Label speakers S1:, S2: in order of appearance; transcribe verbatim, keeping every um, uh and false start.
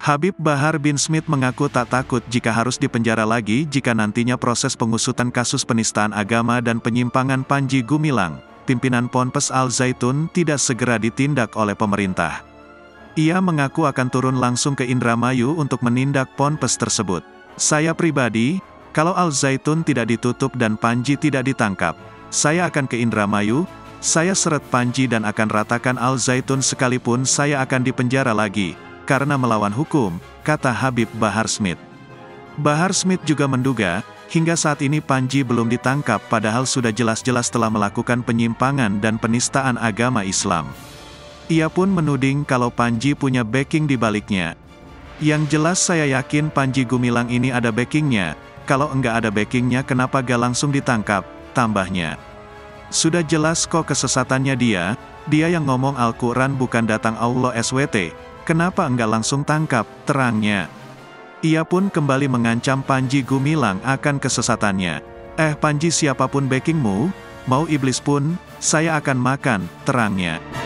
S1: Habib Bahar bin Smith mengaku tak takut jika harus dipenjara lagi jika nantinya proses pengusutan kasus penistaan agama dan penyimpangan Panji Gumilang, pimpinan Ponpes Al Zaitun, tidak segera ditindak oleh pemerintah. Ia mengaku akan turun langsung ke Indramayu untuk menindak Ponpes tersebut. Saya pribadi, kalau Al Zaitun tidak ditutup dan Panji tidak ditangkap, saya akan ke Indramayu, saya seret Panji dan akan ratakan Al Zaitun sekalipun saya akan dipenjara lagi, karena melawan hukum, kata Habib Bahar Smith. Bahar Smith juga menduga, hingga saat ini Panji belum ditangkap padahal sudah jelas-jelas telah melakukan penyimpangan dan penistaan agama Islam. Ia pun menuding kalau Panji punya backing di baliknya. Yang jelas saya yakin Panji Gumilang ini ada backingnya, kalau enggak ada backingnya kenapa gak langsung ditangkap, tambahnya. Sudah jelas kok kesesatannya dia, dia yang ngomong Al-Quran bukan datang Allah S W T, kenapa enggak langsung tangkap, terangnya. Ia pun kembali mengancam Panji Gumilang akan kesesatannya. Eh Panji siapapun backingmu, mau iblis pun, saya akan makan, terangnya.